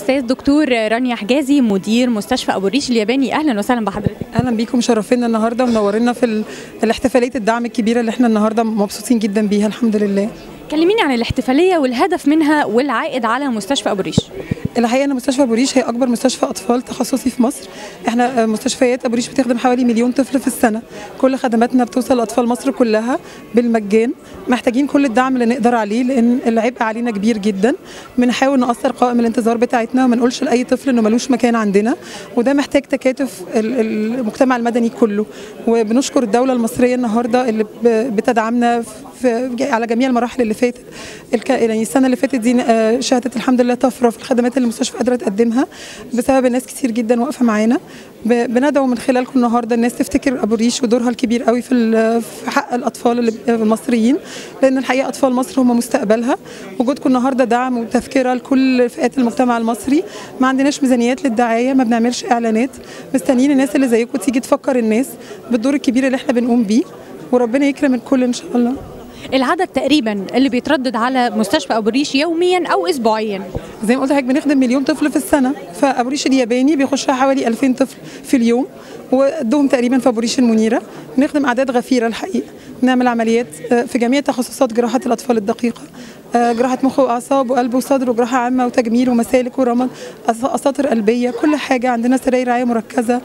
الاستاذ دكتور رانيا حجازي مدير مستشفى ابو الريش الياباني. اهلا وسهلا بحضرتك. اهلا بيكم، مشرفينا النهارده ومنورينا في الاحتفاليه الدعم الكبيره اللي احنا النهارده مبسوطين جدا بيها الحمد لله. كلميني عن الاحتفاليه والهدف منها والعائد على مستشفى ابو الريش. الحقيقه ان مستشفى ابو الريش هي اكبر مستشفى اطفال تخصصي في مصر. احنا مستشفيات ابو الريش بتخدم حوالي 1,000,000 طفل في السنه. كل خدماتنا بتوصل لاطفال مصر كلها بالمجان. محتاجين كل الدعم اللي نقدر عليه لان العبء علينا كبير جدا. بنحاول نقصر قوائم الانتظار بتاعتنا وما نقولش لاي طفل انه ملوش مكان عندنا، وده محتاج تكاتف المجتمع المدني كله. وبنشكر الدوله المصريه النهارده اللي بتدعمنا على جميع المراحل اللي فاتت. يعني السنه اللي فاتت دي شهدت الحمد لله طفره في الخدمات اللي المستشفى قادره تقدمها بسبب الناس كتير جدا واقفه معانا. بندعو من خلالكم النهارده الناس تفتكر ابو الريش ودورها الكبير قوي في حق الاطفال المصريين، لان الحقيقه اطفال مصر هم مستقبلها. وجودكم النهارده دعم وتذكره لكل فئات المجتمع المصري. ما عندناش ميزانيات للدعايه، ما بنعملش اعلانات، مستنيين الناس اللي زيكم تيجي تفكر الناس بالدور الكبير اللي احنا بنقوم بيه، وربنا يكرم الكل ان شاء الله. العدد تقريبا اللي بيتردد على مستشفى ابو الريش يوميا او اسبوعيا؟ زي ما قلت لحضرتك بنخدم 1,000,000 طفل في السنه، فابو الريش الياباني بيخشها حوالي 2000 طفل في اليوم، وقدهم تقريبا في ابو الريش المنيره. بنخدم اعداد غفيره الحقيقه. بنعمل عمليات في جميع تخصصات جراحه الاطفال الدقيقه، جراحه مخ واعصاب وقلب وصدر وجراحه عامه وتجميل ومسالك ورمد، اساطر قلبيه، كل حاجه عندنا. سراير رعايه مركزه،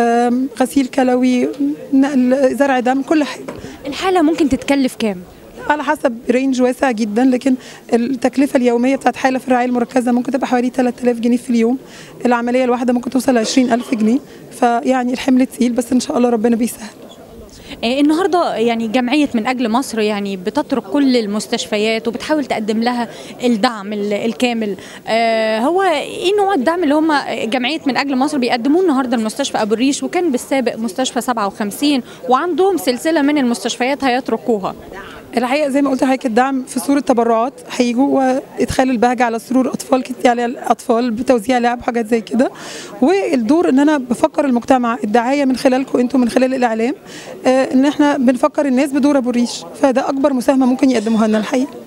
غسيل كلوي، نقل، زرع دم، كل حاجه. الحاله ممكن تتكلف كام؟ على حسب رينج واسع جدا، لكن التكلفه اليوميه بتاعت حاله في الرعايه المركزه ممكن تبقى حوالي 3000 جنيه في اليوم. العمليه الواحده ممكن توصل ل 20,000 جنيه، فيعني الحمل تقيل بس ان شاء الله ربنا بيسهل. النهارده يعني جمعيه من اجل مصر يعني بتترك كل المستشفيات وبتحاول تقدم لها الدعم الكامل. هو ايه نوع الدعم اللي هم جمعيه من اجل مصر بيقدموه النهارده لمستشفى ابو الريش، وكان بالسابق مستشفى 57 وعندهم سلسله من المستشفيات هيتركوها؟ الحقيقه زي ما قلت لحضرتك الدعم في صوره تبرعات هيجوا، وادخال البهجه على سرور اطفال على الاطفال بتوزيع لعب وحاجات زي كده. والدور ان انا بفكر المجتمع، الدعايه من خلالكم انتم من خلال الاعلام، ان احنا بنفكر الناس بدور ابو الريش، فده اكبر مساهمه ممكن يقدموها لنا الحقيقه.